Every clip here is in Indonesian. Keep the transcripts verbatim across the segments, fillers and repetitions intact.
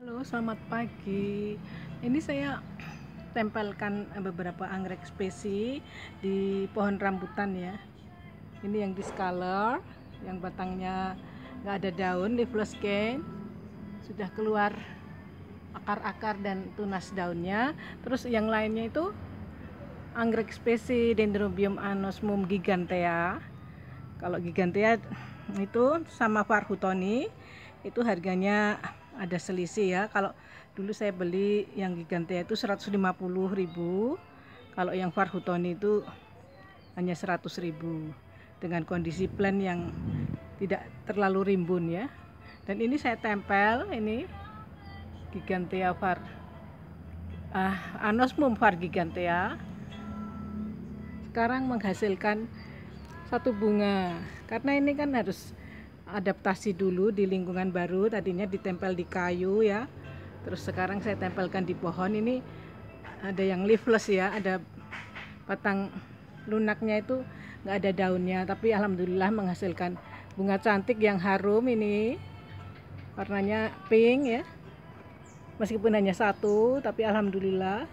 Halo, selamat pagi. Ini saya tempelkan beberapa anggrek spesi di pohon rambutan ya. Ini yang discolor, yang batangnya nggak ada daun, leafless cane. Sudah keluar akar-akar dan tunas daunnya. Terus yang lainnya itu anggrek spesi Dendrobium anosmum gigantea. Kalau gigantea itu sama Farhutoni itu harganya ada selisih ya. Kalau dulu saya beli yang gigantea itu seratus lima puluh ribu, kalau yang Farhutoni itu hanya seratus ribu, dengan kondisi plant yang tidak terlalu rimbun ya. Dan ini saya tempel, ini gigantea var ah, anosmum var gigantea sekarang menghasilkan satu bunga, karena ini kan harus adaptasi dulu di lingkungan baru. Tadinya ditempel di kayu ya, terus sekarang saya tempelkan di pohon. Ini ada yang leafless ya, ada batang lunaknya itu nggak ada daunnya, tapi alhamdulillah menghasilkan bunga cantik yang harum. Ini warnanya pink ya, meskipun hanya satu, tapi alhamdulillah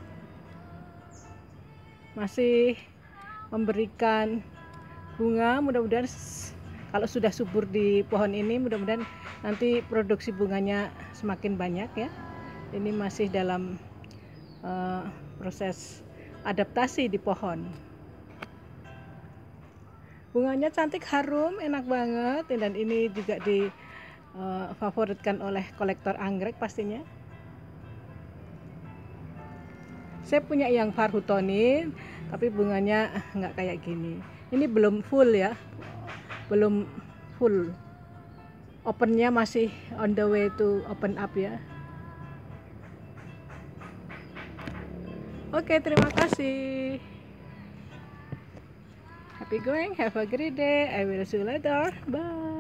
masih memberikan bunga. Mudah-mudahan kalau sudah subur di pohon ini, mudah-mudahan nanti produksi bunganya semakin banyak ya. Ini masih dalam uh, proses adaptasi di pohon. Bunganya cantik, harum, enak banget, dan ini juga difavoritkan uh, oleh kolektor anggrek pastinya. Saya punya yang Farhutoni, tapi bunganya nggak kayak gini. Ini belum full ya, belum full. Opennya masih on the way to open up ya. Oke, terima kasih. Happy going, have a great day. I will see you later. Bye.